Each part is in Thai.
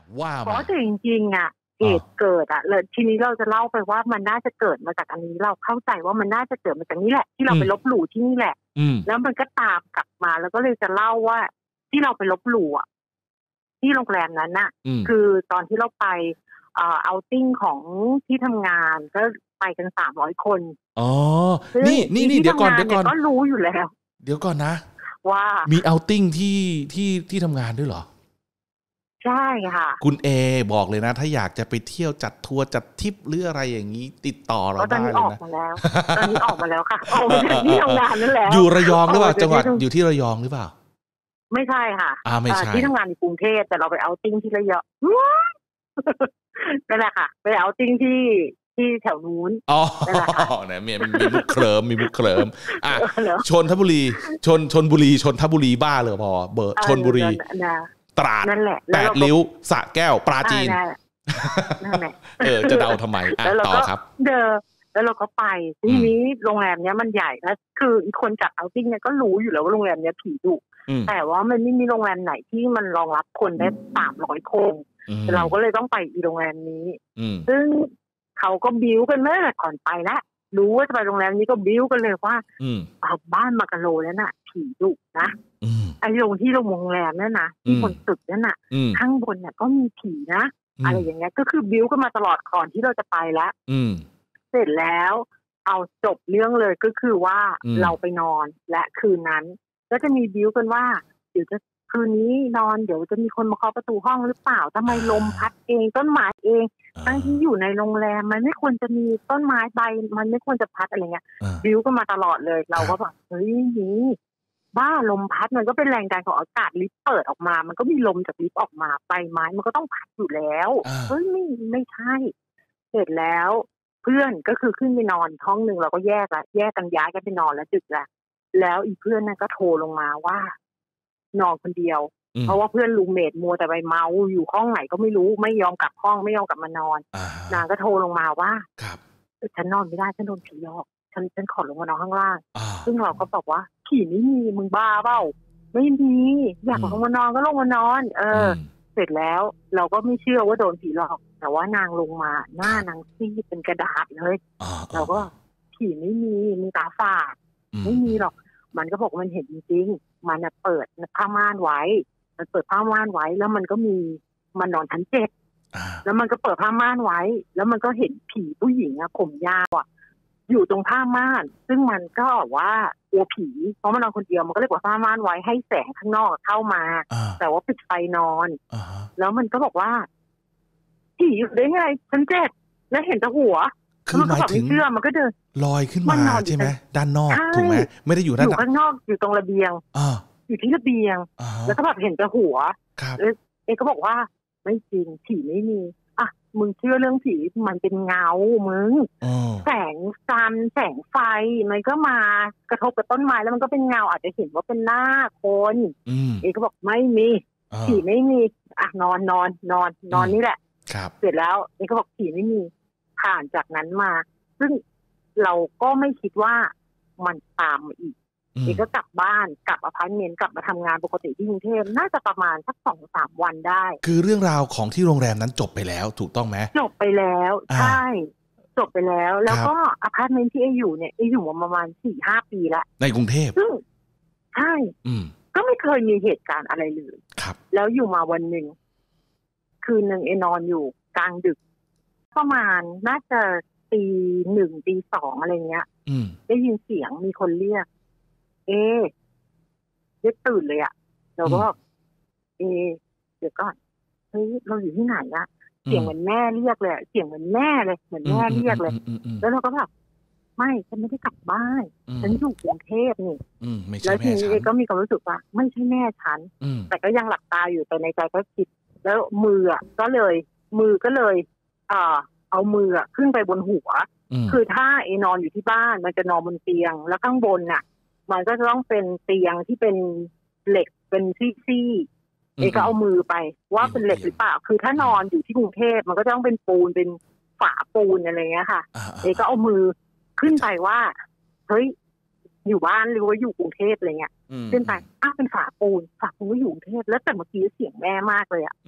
ว่าเพราะมาจริงๆเหตุเกิดเลยทีนี้เราจะเล่าไปว่ามันน่าจะเกิดมาจากอันนี้เราเข้าใจว่ามันน่าจะเกิดมาจากนี้แหละที่เราไปลบหลู่ที่นี่แหละแล้วมันก็ตามกลับมาแล้วก็เลยจะเล่าว่าที่เราไปลบหลู่ที่โรงแรมนั้นน่ะคือตอนที่เราไปเอาติ้งของที่ทำงานก็ไปกัน300 คนอ๋อนี่เดี๋ยวก่อนก็รู้อยู่แล้วเดี๋ยวก่อนนะว่ามีเอาติ้งที่ทำงานด้วยเหรอใช่ค่ะคุณเอบอกเลยนะถ้าอยากจะไปเที่ยวจัดทัวร์จัดทริปหรืออะไรอย่างนี้ติดต่อเราได้เลยนะตอนนี้ออกมาแล้วค่ะออกมาจากที่ทำงานนั่นแหละอยู่ระยองหรือเปล่าจังหวัดอยู่ที่ระยองหรือเปล่าไม่ใช่ค่ะไม่ใช่ที่ทำงานในกรุงเทพแต่เราไปเอาติ้งที่ระยองนั่นแหละค่ะไปเอาติ้งที่แถวนู้นนั่นแหละค่ะเนี่ยมีมุกเคลิ้มชนบุรีชนบุรีชนทบุรีบ้าเลยพอเบอร์ชนบุรีตราด8 ริ้วสระแก้วปราจีนนั่นแหละจะเดาทำไมต่อครับแล้วเราก็ไปทีนี้โรงแรมเนี้ยมันใหญ่นะคืออีกคนจัดเอาติ้งเนี่ยก็รู้อยู่แล้วว่าโรงแรมเนี้ยผีดุแต่ว่ามันไม่มีโรงแรมไหนที่มันรองรับคนได้300 คนเราก็เลยต้องไปอีโรงแรมนี้ซึ่งเขาก็บิ้วกันเมื่อก่อนไปแล้วรู้ว่าจะไปโรงแรมนี้ก็บิ้วกันเลยว่าเอาบ้านมากะโลแล้วน่ะผีดุนะไอ้โรงแรมนั่นนะที่บนตึกนั่นน่ะข้างบนเนี่ยก็มีผีนะอะไรอย่างเงี้ยก็คือบิ้วกันมาตลอดก่อนที่เราจะไปแล้วเสร็จแล้วเอาจบเรื่องเลยก็คือว่าเราไปนอนและคืนนั้นก็จะมีบิ้วกันว่าเดี๋ยวจะคืนนี้นอนเดี๋ยวจะมีคนมาเคาะประตูห้องหรือเปล่าทำไมลมพัดเองต้นไม้เองทั้งที่อยู่ในโรงแรมมันไม่ควรจะมีต้นไม้ใบมันไม่ควรจะพัดอะไรเงี้ยบิ้วกันมาตลอดเลยเราก็แบบเฮ้ยนี่บ้าลมพัดมันก็เป็นแรงดันของอากาศลิฟต์เปิดออกมามันก็มีลมจากลิฟต์ออกมาใบไม้มันก็ต้องพัดอยู่แล้วเฮ้ยไม่ใช่เสร็จแล้วเพื่อนก็คือขึ้นไปนอนห้องนึงเราก็แยกกันย้ายกันไปนอนแล้วดึกแล้วอีเพื่อนนั่นก็โทรลงมาว่านอนคนเดียวเพราะว่าเพื่อนรูมเมทมัวแต่ไปเมาอยู่ห้องไหนก็ไม่รู้ไม่ยอมกลับห้องไม่ยอมกลับมานอนนางก็โทรลงมาว่าฉันนอนไม่ได้ฉันโดนผีหลอกฉันขอลงมานอนข้างล่างซึ่งเราก็บอกว่าผีไม่มีมึงบ้าเปล่าไม่มีอยากลงมานอนก็ลงมานอนเสร็จแล้วเราก็ไม่เชื่อว่าโดนผีหลอกแต่ว่านางลงมาหน้านางซีดเป็นกระดาษเลยเราก็ผีไม่มีตาฝาดไม่มีหรอกมันก็บอกมันเห็นจริงๆมันเปิดผ้าม่านไว้มันเปิดผ้าม่านไว้แล้วมันก็มีมันนอนชั้น7แล้วมันก็เปิดผ้าม่านไว้แล้วมันก็เห็นผีผู้หญิงผมยาวอยู่ตรงผ้าม่านซึ่งมันก็ว่ากลัวผีเพราะมันนอนคนเดียวมันก็เลยเปิดผ้าม่านไว้ให้แสงข้างนอกเข้ามาแต่ว่าปิดไฟนอนแล้วมันก็บอกว่าผีอยู่ได้ไงชั้น7แล้วเห็นแต่หัวคือหมายถึงเชื่อมันก็เดินลอยขึ้นมาใช่ไหมด้านนอกถูกไหมไม่ได้อยู่ด้านข้างนอกอยู่ตรงระเบียงอยู่ที่ระเบียงแล้วก็แบบเห็นแต่หัวแล้วก็บอกว่าไม่จริงผีไม่มีมึงเชื่อเรื่องผีมันเป็นเงามึงแสงจันทร์แสงไฟมันก็มากระทบกับต้นไม้แล้วมันก็เป็นเงาอาจจะเห็นว่าเป็นหน้าคนก็บอกไม่มีผีไม่มีนอนนี่แหละเสร็จแล้วก็บอกผีไม่มีผ่านจากนั้นมาซึ่งเราก็ไม่คิดว่ามันตามมาอีกก็กลับบ้านกลับอพาร์ตเมนต์กลับมาทำงานปกติที่กรุงเทพน่าจะประมาณสัก 2-3 วันได้คือเรื่องราวของที่โรงแรมนั้นจบไปแล้วถูกต้องไหมจบไปแล้วใช่จบไปแล้วแล้วก็อพาร์ตเมนต์ที่อยู่เนี่ยอยู่มาประมาณ 4-5 ปีแล้วในกรุงเทพซึ่งใช่ก็ไม่เคยมีเหตุการณ์อะไรเลยแล้วอยู่มาวันหนึ่งคืนหนึ่งนอนอยู่กลางดึกประมาณน่าจะ1:00 2:00อะไรเงี้ยได้ยินเสียงมีคนเรียกได้ตื่นเลยเราก็เดี๋ยวก่อนเฮ้ยเราอยู่ที่ไหนเสียงเหมือนแม่เรียกเลยเสียงเหมือนแม่เลยเหมือนแม่เรียกเลยแล้วเราก็แบบไม่ฉันไม่ได้กลับบ้านฉันอยู่กรุงเทพนี่แล้วทีนี้ก็มีความรู้สึกว่าไม่ใช่แม่ฉันแต่ก็ยังหลับตาอยู่แต่ในใจก็คิดแล้วมือก็เลยเอามือขึ้นไปบนหัวคือถ้านอนอยู่ที่บ้านมันจะนอนบนเตียงแล้วข้างบนมันก็จะต้องเป็นเตียงที่เป็นเหล็กเป็นซี่ก็เอามือไปว่าเป็นเหล็กหรือเปล่าคือถ้านอนอยู่ที่กรุงเทพมันก็จะต้องเป็นปูนเป็นฝาปูนอะไรเงี้ยค่ะก็เอามือขึ้นไปว่าเฮ้ยอยู่บ้านหรือว่าอยู่กรุงเทพอะไรเงี้ยขึ้นไปเป็นฝาปูนก็อยู่กรุงเทพแล้วแต่เมื่อกี้เสียงแม่มากเลย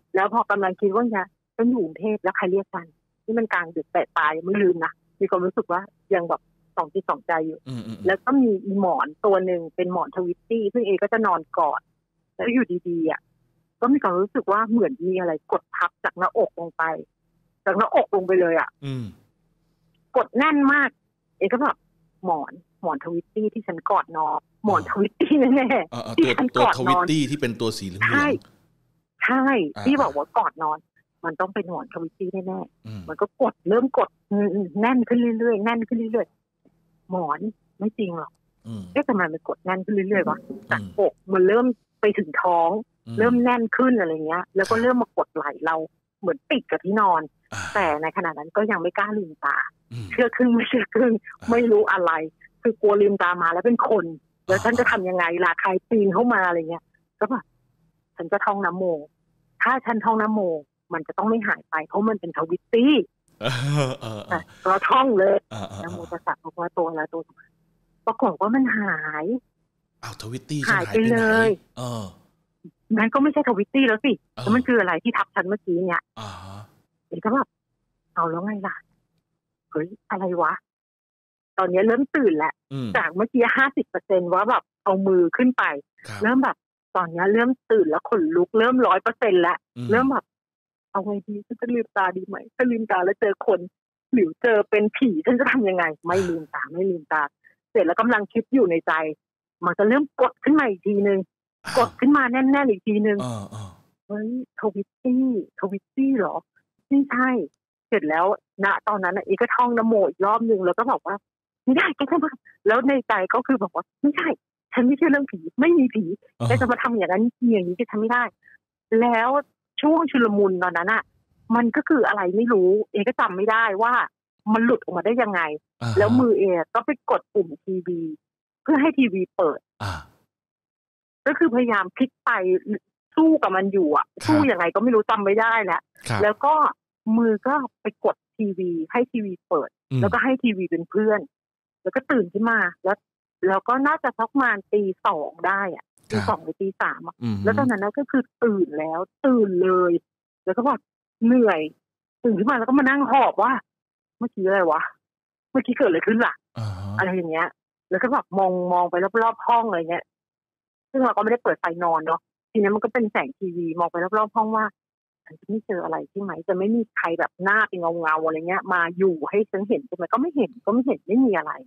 แล้วพอกำลังคิดว่าจะเป็นอยู่กรุงเทพแล้วใครเรียกกันนี่มันกลางดึกแต่ตายยังไม่ลืมนะมีความรู้สึกว่ายังแบบสองจิตสองใจอยู่แล้วก็มีหมอนตัวหนึ่งเป็นหมอนทวิตตี้ซึ่งเอก็จะนอนกอดแล้วอยู่ดีๆอ่ะก็มีความรู้สึกว่าเหมือนมีอะไรกดทับจากหน้าอกลงไปจากหน้าอกลงไปเลยอ่ะกดแน่นมากเอก็แบบหมอนทวิตตี้ที่ฉันกอดนอนหมอนทวิตตี้แน่ๆที่ฉันกอดนอนตัวทวิตตี้ที่เป็นตัวสีเหลืองใช่ที่บอกว่ากอดนอนมันต้องเป็นหมอนทวิตตี้แน่ๆมันก็เริ่มกดแน่นขึ้นเรื่อยๆแน่นขึ้นเรื่อยๆหมอนไม่จริงหรอกทำไมมันกดแน่นขึ้นเรื่อยๆวะจากอกมันเริ่มไปถึงท้องเริ่มแน่นขึ้นอะไรเงี้ยแล้วก็เริ่มมากดไหล่เราเหมือนติดกับที่นอนแต่ในขณะนั้นก็ยังไม่กล้าลืมตาเชื่อครึ่งไม่เชื่อครึ่งไม่รู้อะไรคือกลัวลืมตามาแล้วเป็นคนแล้วฉันจะทำยังไงล่ะใครปีนเข้ามาอะไรเงี้ยก็แบบฉันจะท่องนะโมถ้าฉันท่องนะโมมันจะต้องไม่หายไปเพราะมันเป็นทวิตตี้เราท่องเลยนะโมตัสสะภะคะวะโตอะระหะโตปรากฏว่ามันหายทวิตตี้หายไปเลยนั่นก็ไม่ใช่ทวิตตี้แล้วสิแล้วมันคืออะไรที่ทับฉันเมื่อกี้เนี่ยเองก็แบบเอาแล้วไงล่ะเฮ้ยอะไรวะตอนนี้เริ่มตื่นแล้วจากเมื่อกี้50%ว่าแบบเอามือขึ้นไปเริ่มแบบตอนนี้เริ่มตื่นแล้วขนลุกเริ่ม100%แล้วเริ่มแบบเอาไงดีฉันจะลืมตาดีไหมถ้าลืมตาแล้วเจอคนหรือเจอเป็นผีฉันจะทำยังไงไม่ลืมตาเสร็จแล้วกำลังคิดอยู่ในใจมันจะเริ่มกดขึ้นมาอีกทีนึงกดขึ้นมาแน่นๆอีกทีนึงเฮ้ยทวิตตี้เหรอไม่ใช่เสร็จแล้วณตอนนั้นเอก็ท่องนะโมอีกรอบนึงแล้วก็บอกว่าไม่ได้แกจะมาแล้วในใจก็คือบอกว่าไม่ใช่ฉันไม่เชื่อเรื่องผีไม่มีผีแกจะมาทำอย่างนั้นอย่างนี้จะทำไม่ได้แล้วช่วงชุลมุนตอนนั้นอ่ะมันก็คืออะไรไม่รู้เอก็จำไม่ได้ว่ามันหลุดออกมาได้ยังไงแล้วมือเอก็ไปกดปุ่มทีวีเพื่อให้ทีวีเปิดก็คือพยายามพลิกไปสู้กับมันอยู่อ่ะสู้ยังไงก็ไม่รู้จำไม่ได้แล้วก็มือก็ไปกดทีวีให้ทีวีเปิดแล้วก็ให้ทีวีเป็นเพื่อนแล้วก็ตื่นขึ้นมาแล้วก็น่าจะสักประมาณ2:00ได้อ่ะ2:00 หรือ3:00อ่ะแล้วตอนนั้นก็คือตื่นเลยแล้วก็แบบเหนื่อยตื่นขึ้นมาแล้วก็มานั่งหอบว่าเมื่อกี้อะไรวะเมื่อกี้เกิดอะไรขึ้นล่ะอะไรอย่างเงี้ยแล้วก็แบบมองไปรอบๆห้องอะไรเงี้ยซึ่งเราก็ไม่ได้เปิดไฟนอนเนาะทีนี้มันก็เป็นแสงทีวีมองไปรอบๆห้องว่าฉันจะไม่เจออะไรใช่ไหมจะไม่มีใครแบบหน้าเป็นเงาอะไรเงี้ยมาอยู่ให้ฉันเห็นใช่ไหมก็ไม่เห็นไม่มีอะไร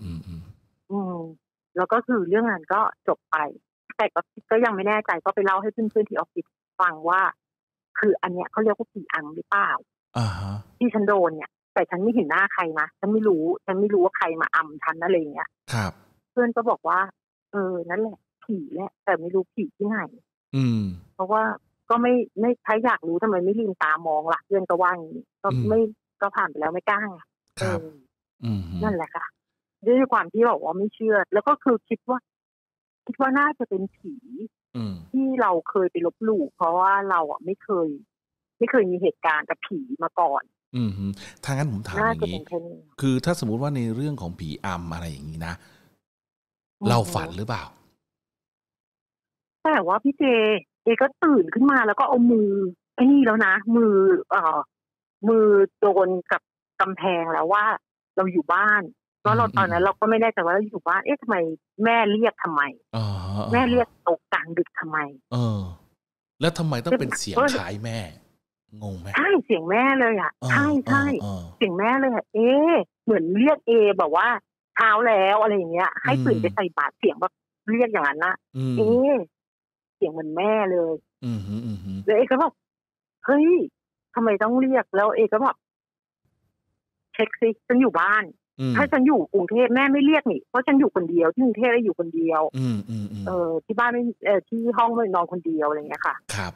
แล้วก็คือเรื่องนั้นก็จบไปแต่ก็ยังไม่แน่ใจก็ไปเล่าให้เพื่อนๆที่ออฟฟิศฟังว่าคืออันเนี้ยเขาเรียกว่าผีอำหรือเปล่าที่ฉันโดนเนี่ยแต่ฉันไม่เห็นหน้าใครนะฉันไม่รู้ว่าใครมาอำฉันอะไรเงี้ยครับเพื่อนก็บอกว่านั่นแหละผีแหละแต่ไม่รู้ผีที่ไหนเพราะว่าก็ไม่ใครอยากรู้ทำไมไม่ลืมตามองล่ะเพื่อนก็ว่าอย่างนี้ก็ผ่านไปแล้วไม่กล้านั่นแหละค่ะด้วยความที่บอกว่าไม่เชื่อแล้วก็คือคิดว่าน่าจะเป็นผีที่เราเคยไปลบหลู่เพราะว่าเราอ่ะไม่เคยมีเหตุการณ์กับผีมาก่อนถ้างั้นผมถามอย่างนี้คือถ้าสมมุติว่าในเรื่องของผีอำอะไรอย่างนี้นะเราฝันหรือเปล่าแต่ว่าพี่เจก็ตื่นขึ้นมาแล้วก็เอามือไอ้นี่แล้วนะมือโดนกับกำแพงแล้วว่าเราอยู่บ้านแล้วเราตอนนั้นเราก็ไม่แน่ใจว่าเราอยู่บ้านทำไมแม่เรียกทำไมแม่เรียกตกกลางดึกทำไมแล้วทำไมต้องเป็นเสียงคล้ายแม่งงไหมใช่เสียงแม่เลยอ่ะใช่เสียงแม่เลยเหมือนเรียกแบบว่าเช้าแล้วอะไรอย่างเงี้ยให้ตื่นไปใส่บาตรเสียงแบบเรียกอย่างนั้นนะเสียงเหมือนแม่เลยแล้วก็แบบเฮ้ยทำไมต้องเรียกแล้วก็แบบเช็คซิฉันอยู่บ้านถ้าฉันอยู่กรุงเทพแม่ไม่เรียกนี่เพราะฉันอยู่คนเดียวที่กรุงเทพได้อยู่คนเดียวที่บ้านไม่ที่ห้องไม่นอนคนเดียวอะไรเงี้ยค่ะครับ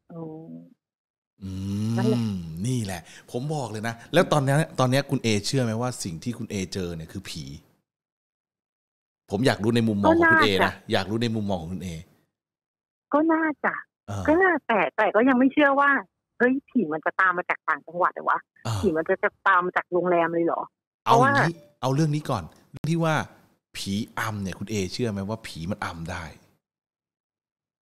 นี่แหละผมบอกเลยนะแล้วตอนนี้คุณเอเชื่อไหมว่าสิ่งที่คุณเอเจอเนี่ยคือผีผมอยากรู้ในมุมมองของคุณเอนะอยากรู้ในมุมมองของคุณเอก็น่าจะแต่ก็ยังไม่เชื่อว่าเฮ้ยผีมันจะตามมาจากต่างจังหวัดหรือวะผีมันจะตามมาจากโรงแรมเลยเหรอเอาเรื่องนี้ก่อนที่ว่าผีอำเนี่ยคุณเอเชื่อไหมว่าผีมันอำได้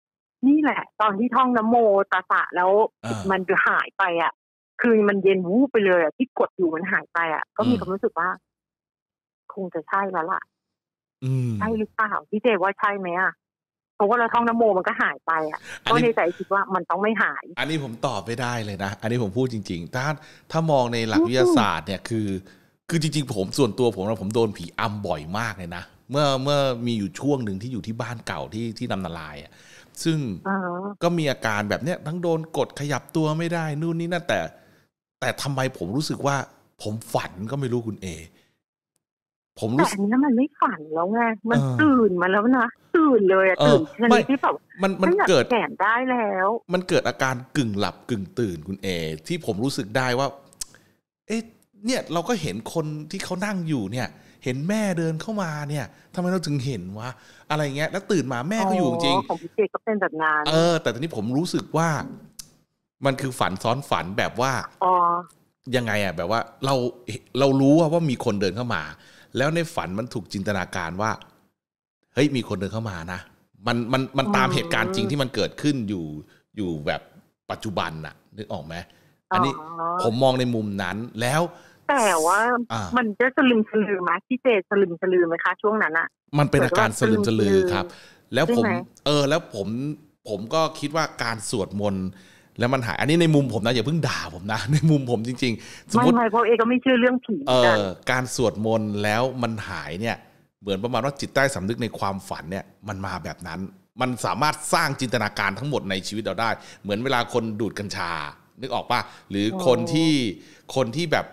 นี่แหละ ตอนที่ท่องนะโมตัสสะแล้วมันจะหายไปอ่ะคือมันเย็นวูบไปเลยอ่ะที่กดอยู่มันหายไปอ่ะก็มีความรู้สึกว่าคงจะใช่แล้วล่ะใช่หรือเปล่าพี่เจว่าใช่ไหมอ่ะเพราะว่าเราท่องนะโมมันก็หายไปอ่ะก็ในใจคิดว่ามันต้องไม่หายอันนี้ผมตอบไม่ได้เลยนะอันนี้ผมพูดจริงๆถ้ามองในหลักวิทยาศาสตร์เนี่ยคือจริงๆผมส่วนตัวผมโดนผีอำบ่อยมากเลยนะเมื่อมีอยู่ช่วงหนึ่งที่อยู่ที่บ้านเก่าที่นำนาลายอ่ะซึ่งก็มีอาการแบบเนี้ยทั้งโดนกดขยับตัวไม่ได้นู่นนี่นั่นแต่ทำไมผมรู้สึกว่าผมฝันก็ไม่รู้คุณเอผมรู้แต่อันนี้มันไม่ฝันแล้วไงมันตื่นมาแล้วนะตื่นเลยอะตื่นชนิดที่แบบมันเกิดแขนได้แล้วมันเกิดอาการกึ่งหลับกึ่งตื่นคุณเอที่ผมรู้สึกได้ว่าเอ๊ะเนี่ยเราก็เห็นคนที่เขานั่งอยู่เนี่ยเห็นแม่เดินเข้ามาเนี่ยทำไมเราถึงเห็นวะอะไรเงี้ยแล้วตื่นมาแม่ก็อยู่จริงของพี่เจก็เป็นแบบนั้นแต่ตอนนี้ผมรู้สึกว่ามันคือฝันซ้อนฝันแบบว่ายังไงอ่ะแบบว่าเรารู้ว่ามีคนเดินเข้ามาแล้วในฝันมันถูกจินตนาการว่าเฮ้ยมีคนเดินเข้ามานะมันตามเหตุการณ์จริงที่มันเกิดขึ้นอยู่แบบปัจจุบันน่ะนึกออกไหมอันนี้ผมมองในมุมนั้นแล้วแต่ว่ามันจะสลึมสลือไหมพี่เจสลึมสลือไหมคะช่วงนั้นอะมันเป็นอาการสลึมสลือครับแล้วผมก็คิดว่าการสวดมนต์แล้วมันหายอันนี้ในมุมผมนะอย่าเพิ่งด่าผมนะในมุมผมจริงๆสมมติไม่เพราะเอก็ไม่เชื่อเรื่องผีการสวดมนต์แล้วมันหายเนี่ยเหมือนประมาณว่าจิตใต้สำนึกในความฝันเนี่ยมันมาแบบนั้นมันสามารถสร้างจินตนาการทั้งหมดในชีวิตเราได้เหมือนเวลาคนดูดกัญชานึกออกป่ะหรือคนที่แบบ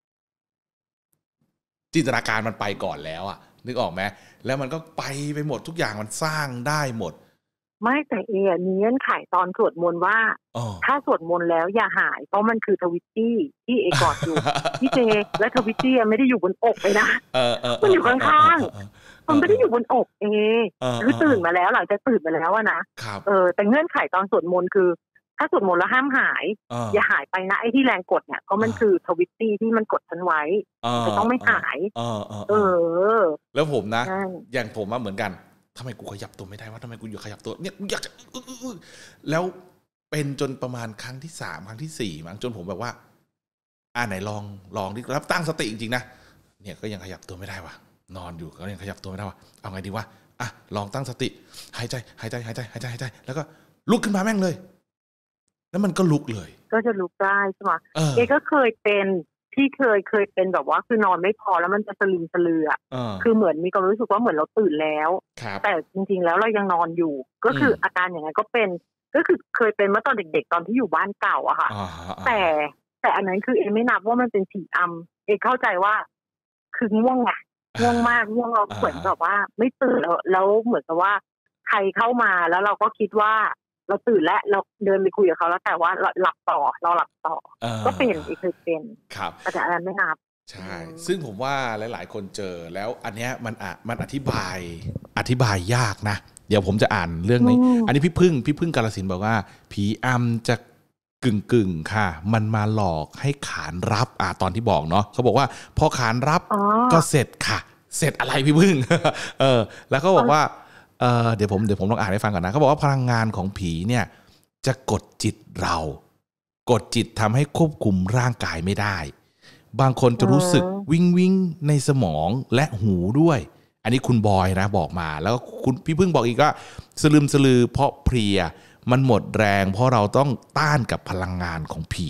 จินตนาการมันไปก่อนแล้วอ่ะนึกออกไหมแล้วมันก็ไปหมดทุกอย่างมันสร้างได้หมดไม่แต่เอมีเงื่อนไขตอนสวดมนต์ว่าถ้าสวดมนต์แล้วอย่าหายเพราะมันคือทวิตตี้ที่เอกอดอยู่พี่เจและทวิตตี้ไม่ได้อยู่บนอกเลยนะมันอยู่ข้างๆมันไม่ได้อยู่บนอกคือตื่นมาแล้วหลังจากตื่นมาแล้วนะแต่เงื่อนไขตอนสวดมนต์คือถ้าสวดมนต์แล้วห้ามหายอย่าหายไปนะไอ้ที่แรงกดเนี่ยเพราะมันคือทวิตตี้ที่มันกดฉันไว้จะต้องไม่หายแล้วผมนะอย่างผมเหมือนกันทำไมกูขยับตัวไม่ได้วะทำไมกูอยู่ขยับตัวเนี่ยกูอยากจะแล้วเป็นจนประมาณครั้งที่3ครั้งที่4มั้งจนผมแบบว่าไหนลองดิรับตั้งสติจริงๆนะเนี่ยก็ยังขยับตัวไม่ได้วะนอนอยู่ก็ยังขยับตัวไม่ได้วะเอาไงดีวะลองตั้งสติหายใจแล้วก็ลุกขึ้นมาแม่งเลยแล้วมันก็ลุกเลยก็จะลุกได้ใช่ไหมก็เคยเป็นที่เคยเป็นแบบว่าคือนอนไม่พอแล้วมันจะสลึมสลือคือเหมือนมีความรู้สึกว่าเหมือนเราตื่นแล้วแต่จริงๆแล้วเรายังนอนอยู่ก็คืออาการอย่างนั้นก็เป็นก็คือเคยเป็นเมื่อตอนเด็กๆตอนที่อยู่บ้านเก่าอะค่ะแต่อันนั้นคือเอไม่นับว่ามันเป็นผีอำเอเข้าใจว่าคือง่วงไงง่วงมากง่วงเราเหมือนแบบว่าไม่ตื่นแล้วเหมือนกับว่าใครเข้ามาแล้วเราก็คิดว่าเราตื่นแล้วเราเดินไปคุยกับเขาแล้วแต่ว่าเราหลับต่อก็เป็นเคยเป็นแต่อันนั้นไม่นับใช่ซึ่งผมว่าหลายๆคนเจอแล้วอันเนี้ยมันอธิบายยากนะเดี๋ยวผมจะอ่านเรื่องนี้อันนี้พี่พึ่งกาฬสินธุ์บอกว่าผีอำจะกึ่งค่ะมันมาหลอกให้ขานรับตอนที่บอกเนาะเขาบอกว่าพอขานรับก็เสร็จค่ะเสร็จอะไรพี่พึ่งแล้วเขาบอกว่าเดี๋ยวผมลองอ่านให้ฟังก่อนนะเขาบอกว่าพลังงานของผีเนี่ยจะกดจิตกดจิตทำให้ควบคุมร่างกายไม่ได้บางคนจะรู้สึกวิงในสมองและหูด้วยอันนี้คุณบอยนะบอกมาแล้วคุณพี่พึ่งบอกอีกว่าสลืมสลือเพราะเพลียมันหมดแรงเพราะเราต้องต้านกับพลังงานของผี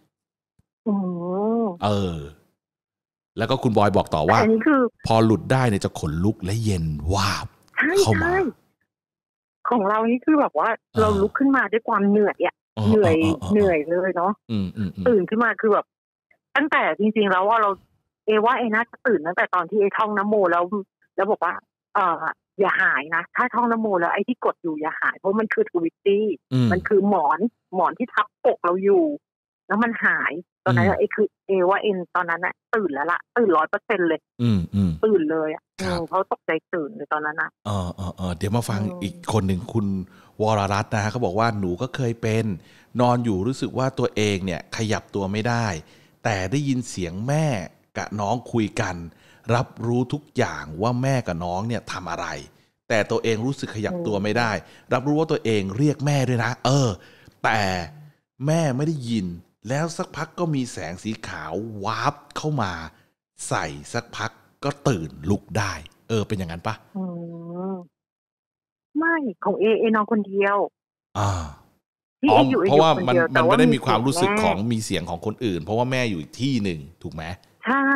แล้วก็คุณบอยบอกต่อว่าพอหลุดได้เนี่ยจะขนลุกและเย็นวาบเข้ามาของเรานี่คือแบบว่าเราลุกขึ้นมาด้วยความเหนื่อยเหนื่อยเลยเนาะตื่นขึ้นมาคือแบบตั้งแต่จริงๆแล้วว่าเราว่าน่าจะตื่นตั้งแต่ตอนที่ท่องนะโมแล้วบอกว่าอย่าหายนะถ้าท่องนะโมแล้วไอ้ที่กดอยู่อย่าหายเพราะมันคือทวิตตี้มันคือหมอนที่ทับอกเราอยู่แล้วมันหายตอนนั้นคือว่าตอนนั้นน่ะตื่นแล้วล่ะตื่น 100% เลยตื่นเลยเขาตกใจตื่นเลยตอนนั้นนะเดี๋ยวมาฟังอีกคนหนึ่งคุณวรรัตน์นะฮะเขาบอกว่าหนูก็เคยเป็นนอนอยู่รู้สึกว่าตัวเองเนี่ยขยับตัวไม่ได้แต่ได้ยินเสียงแม่กับน้องคุยกันรับรู้ทุกอย่างว่าแม่กับน้องเนี่ยทำอะไรแต่ตัวเองรู้สึกขยับตัวไม่ได้รับรู้ว่าตัวเองเรียกแม่ด้วยนะแต่แม่ไม่ได้ยินแล้วสักพักก็มีแสงสีขาววาร์ปเข้ามาใส่สักพักก็ตื่นลุกได้เป็นอย่างนั้นปะไม่ของเอนอนคนเดียวที่อยู่เพราะว่ามันไม่ได้มีความรู้สึกของมีเสียงของคนอื่นเพราะว่าแม่อยู่อีกที่หนึ่งถูกไหมใช่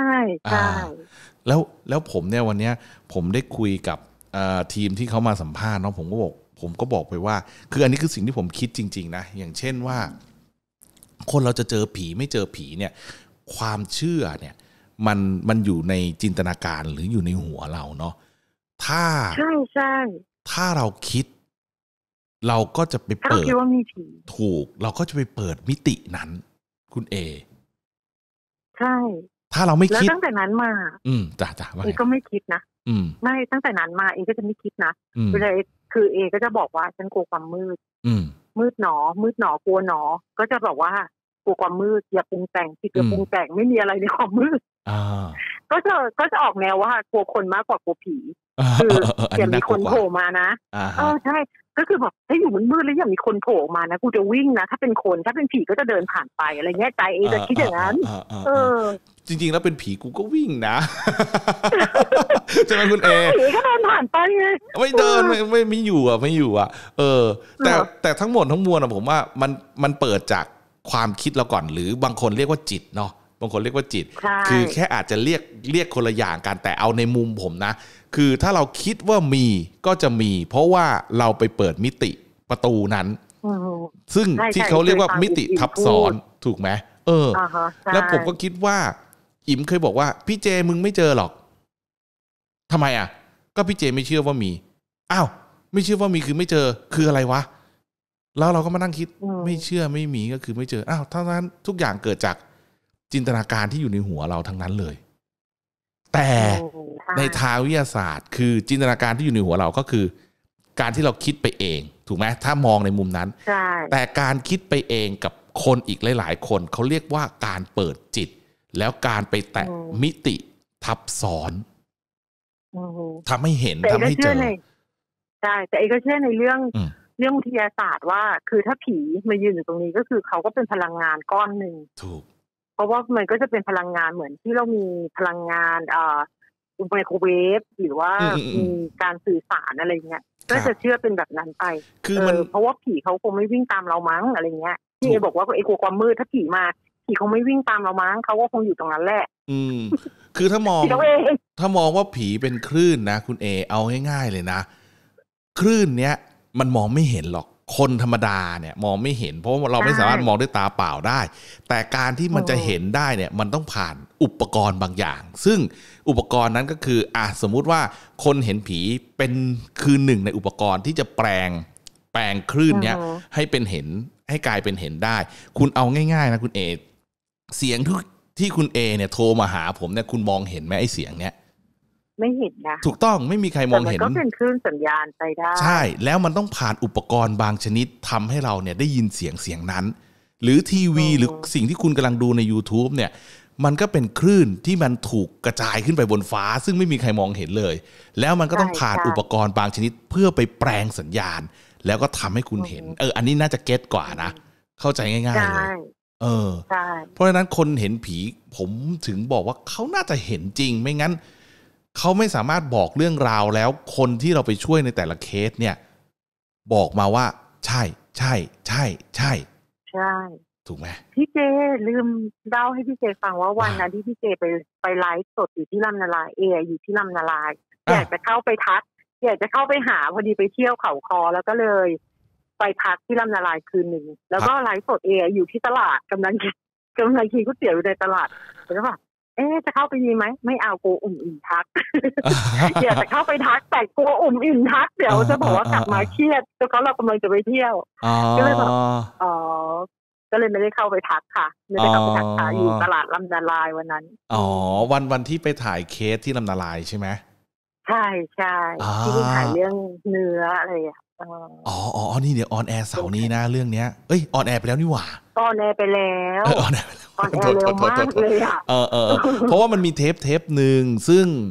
แล้วผมเนี่ยวันนี้ผมได้คุยกับทีมที่เขามาสัมภาษณ์เนาะผมก็บอกไปว่าคืออันนี้คือสิ่งที่ผมคิดจริงๆนะอย่างเช่นว่าคนเราจะเจอผีไม่เจอผีเนี่ยความเชื่อเนี่ยมันอยู่ในจินตนาการหรืออยู่ในหัวเราเนาะถ้าถ้าเราคิดเราก็จะไปเปิดถูกเราก็จะไปเปิดมิตินั้นคุณเอใช่ถ้าเราไม่คิดแล้วตั้งแต่นั้นมาจ้ะเอก็ไม่คิดนะไม่ตั้งแต่นั้นมาเอก็จะไม่คิดนะเวลาคือเอก็จะบอกว่าฉันกลัวความมืดมืดหนอกลัวหนอก็จะบอกว่ากลัวความมืดอย่าปรุงแต่งอย่าปรุงแต่งไม่มีอะไรในความมืดก็จะออกแนวว่ากลัวคนมากกว่ากลัวผีคืออย่ามีคนโผล่มานะใช่ก็คือแบบถ้าอยู่มืดๆแล้วอย่ามีคนโผล่มานะกูจะวิ่งนะถ้าเป็นคนถ้าเป็นผีก็จะเดินผ่านไปอะไรเงี้ยใจเอจะคิดอย่างนั้นจริงๆแล้วเป็นผีกูก็วิ่งนะใช่ไหมคุณเอผีก็เดินผ่านไปไงไม่เดินไม่อยู่อ่ะแต่ทั้งหมดทั้งมวลผมว่ามันเปิดจากความคิดเราก่อนหรือบางคนเรียกว่าจิตเนาะบางคนเรียกว่าจิตคือแค่อาจจะเรียกคนละอย่างกันแต่เอาในมุมผมนะคือถ้าเราคิดว่ามีก็จะมีเพราะว่าเราไปเปิดมิติประตูนั้นซึ่งที่เขาเรียกว่ามิติทับซ้อนถูกไหมแล้วผมก็คิดว่าอิ๋มเคยบอกว่าพี่เจมึงไม่เจอหรอกทำไมอ่ะก็พี่เจไม่เชื่อว่ามีอ้าวไม่เชื่อว่ามีคือไม่เจอคืออะไรวะแล้วเราก็มานั่งคิดไม่เชื่อไม่มีก็คือไม่เจออ้าวทั้งนั้นทุกอย่างเกิดจากจินตนาการที่อยู่ในหัวเราทั้งนั้นเลยแต่ในทางวิทยาศาสตร์คือจินตนาการที่อยู่ในหัวเราก็คือการที่เราคิดไปเองถูกไหมถ้ามองในมุมนั้นแต่การคิดไปเองกับคนอีกหลายๆคนเขาเรียกว่าการเปิดจิตแล้วการไปแตะมิติทับซ้อนทำให้เห็นทำให้เจอใช่แต่เอกก็เชื่อในเรื่องวิทยาศาสตร์ว่าคือถ้าผีมายืนอยู่ตรงนี้ก็คือเขาก็เป็นพลังงานก้อนหนึ่งถูกเพราะว่ามันก็จะเป็นพลังงานเหมือนที่เรามีพลังงานไมโครเวฟหรือว่ามีการสื่อสารอะไรเงี้ยก็จะเชื่อเป็นแบบนั้นไปคือมันเพราะว่าผีเขาคงไม่วิ่งตามเรามั้งอะไรเงี้ยที่เอบอกว่าไอ้กลัวความมืดถ้าผีมาผีคงไม่วิ่งตามเรามั้งเขาก็คงอยู่ตรงนั้นแหละคือถ้ามองว่าผีเป็นคลื่นนะคุณเอเอาง่ายๆเลยนะคลื่นเนี้ยมันมองไม่เห็นหรอกคนธรรมดาเนี่ยมองไม่เห็นเพราะเราไม่สามารถมองด้วยตาเปล่าได้แต่การที่มันจะเห็นได้เนี่ยมันต้องผ่านอุปกรณ์บางอย่างซึ่งอุปกรณ์นั้นก็คือสมมุติว่าคนเห็นผีเป็นคือหนึ่งในอุปกรณ์ที่จะแปลงคลื่นเนี้ยให้เป็นเห็นให้กลายเป็นเห็นได้คุณเอาง่ายๆนะคุณเอเสียงที่คุณเอเนี่ยโทรมาหาผมเนี่ยคุณมองเห็นไหมไอ้เสียงเนี้ยไม่เห็นนะถูกต้องไม่มีใครมองเห็นแต่มันก็เป็นคลื่นสัญญาณไปได้ใช่แล้วมันต้องผ่านอุปกรณ์บางชนิดทำให้เราเนี่ยได้ยินเสียงนั้นหรือทีวีหรือสิ่งที่คุณกำลังดูใน YouTube เนี่ยมันก็เป็นคลื่นที่มันถูกกระจายขึ้นไปบนฟ้าซึ่งไม่มีใครมองเห็นเลยแล้วมันก็ต้องผ่านอุปกรณ์บางชนิดเพื่อไปแปลงสัญญาณแล้วก็ทำให้คุณเห็นอันนี้น่าจะเก็ตกว่านะเข้าใจง่ายๆเลยเพราะฉะนั้นคนเห็นผีผมถึงบอกว่าเขาน่าจะเห็นจริงไม่งั้นเขาไม่สามารถบอกเรื่องราวแล้วคนที่เราไปช่วยในแต่ละเคสเนี่ยบอกมาว่าใช่ใช่ใช่ใช่ใช่ถูกไหมพี่เจลืมเล่าให้พี่เจฟังว่าวันนั้นที่พี่เจไปไลฟ์สดอยู่ที่ลำนาลายอยู่ที่ลำนาลายอยากจะเข้าไปทักอยากจะเข้าไปหาพอดีไปเที่ยวเขาคอแล้วก็เลยไปพักที่ลำนาลายคืนหนึ่งแล้วก็ไลฟ์สดอยู่ที่ตลาดกำลังกินก๋วยเตี๋ยวอยู่ในตลาดแล้วก็จะเข้าไปดีไหมไม่เอากลัวอิ่มทักอยากจะเข้าไปทักแต่กลัวอิ่มทักเดี๋ยวจะบอกว่ากลับมาเครียดเพราะเรากำลังจะไปเที่ยวก็เลยแบบก็เลยไม่ได้เข้าไปทักค่ะไม่ได้เข้าไปทักค่ะอยู่ตลาดลำนาลายวันนั้นวันที่ไปถ่ายเคสที่ลำนาลายใช่ไหมใช่ใช่ที่ถ่ายเรื่องเนื้ออะไรนี่เดี๋ยวออนแอร์เสาร์นี้นะเรื่องเนี้ยออนแอร์ไปแล้วนี่หว่าออนแอร์ไปแล้วออนแอร์เร็วมากเลยอ่ะเพราะว่ามันมีเทปหนึ่งซึ่ง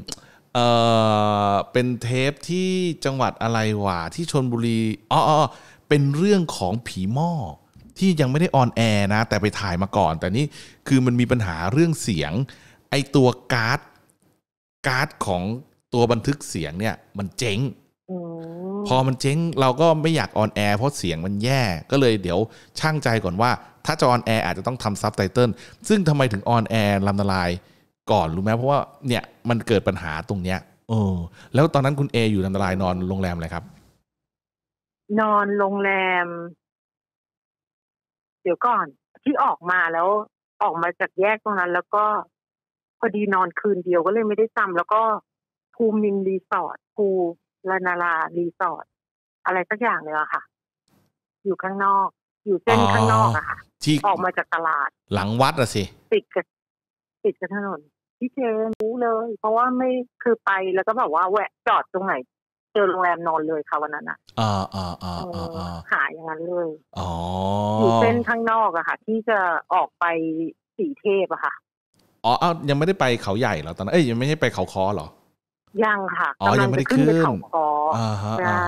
เป็นเทปที่จังหวัดอะไรวะที่ชลบุรีเป็นเรื่องของผีหม้อที่ยังไม่ได้ออนแอร์นะแต่ไปถ่ายมาก่อนแต่นี่คือมันมีปัญหาเรื่องเสียงไอตัวการ์ดของตัวบันทึกเสียงเนี่ยมันเจ๊งพอมันเจ๊งเราก็ไม่อยากออนแอร์เพราะเสียงมันแย่ก็เลยเดี๋ยวช่างใจก่อนว่าถ้าจะออนแอร์อาจจะต้องทำซับไตเติลซึ่งทำไมถึงออนแอร์ลำละลายก่อนรู้ไหมเพราะว่าเนี่ยมันเกิดปัญหาตรงเนี้ยแล้วตอนนั้นคุณเออยู่ลำละลายนอนโรงแรมอะไรครับนอนโรงแรมเดี๋ยวก่อนที่ออกมาแล้วออกมาจากแยกตรงนั้นแล้วก็พอดีนอนคืนเดียวก็เลยไม่ได้จำแล้วก็ภูมินรีสอร์ทภูลานารารีสอร์ทอะไรสักอย่างเลยอะค่ะอยู่ข้างนอกอยู่เส้นข้างนอกอะค่ะออกมาจากตลาดหลังวัดอะสิติดกับถนนพี่เจรู้เลยเพราะว่าไม่คือไปแล้วก็แบบว่าแวะจอดตรงไหนเจอโรงแรมนอนเลยค่ะวันนั้นอะหาอย่างนั้นเลยอยู่เส้นข้างนอกอะค่ะที่จะออกไปสีเทพอะค่ะยังไม่ได้ไปเขาใหญ่เหรอตอนนั้นยังไม่ใช่ไปเขาคอเหรอยังค่ะยังไม่ได้ขึ้นเขาคอใช่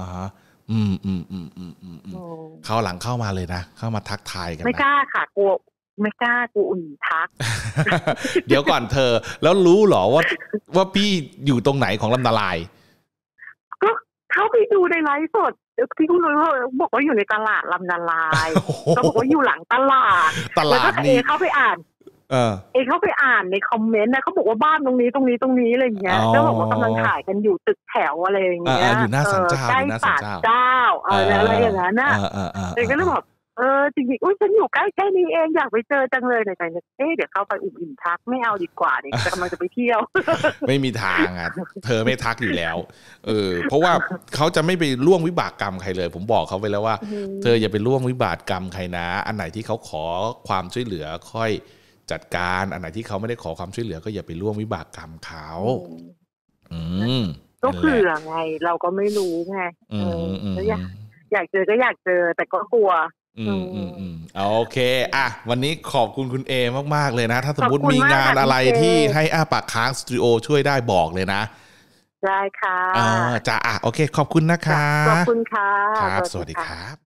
เข้าหลังเข้ามาเลยนะเข้ามาทักทายกันไม่กล้าค่ะกลัวไม่กล้ากูอุ่นทักเดี๋ยวก่อนเธอแล้วรู้เหรอว่าพี่อยู่ตรงไหนของลำนาลายก็เข้าไปดูในไลฟ์สดที่คุณรู้บอกว่าอยู่ในตลาดลำนาลายก็บอกว่าอยู่หลังตลาดแล้วก็เข้าไปอ่านเข้าไปอ่านในคอมเมนต์นะเขาบอกว่าบ้านตรงนี้อะไรอย่างเงี้ยก็บอกว่ากำลังถ่ายกันอยู่ตึกแถวอะไรอย่างเงี้ยอยู่หน้าศาลเจ้าใกล้ศาลเจ้าอะไรอย่างนั้นน่ะเด็กก็เลยบอกจริงๆอุ้ยฉันอยู่ใกล้ๆนี้เองอยากไปเจอจังเลยในใจเดี๋ยวเข้าไปอุ่มอิ่มทักไม่เอาดีกว่าเนี่ยกำลังจะไปเที่ยวไม่มีทางอ่ะเธอไม่ทักอยู่แล้วเพราะว่าเขาจะไม่ไปล่วงวิบากกรรมใครเลยผมบอกเขาไปแล้วว่าเธออย่าไปล่วงวิบากกรรมใครนะอันไหนที่เขาขอความช่วยเหลือค่อยจัดการอันไหนที่เขาไม่ได้ขอความช่วยเหลือก็อย่าไปล่วงวิบากกรรมเขาก็เผื่อไงเราก็ไม่รู้ไงอยากเจอก็อยากเจอแต่ก็กลัวโอเควันนี้ขอบคุณเอมากๆเลยนะถ้าสมมติมีงานอะไรที่ให้ปากค้างสตูดิโอช่วยได้บอกเลยนะได้ค่ะจ้าโอเคขอบคุณนะคะขอบคุณค่ะครับสวัสดีครับ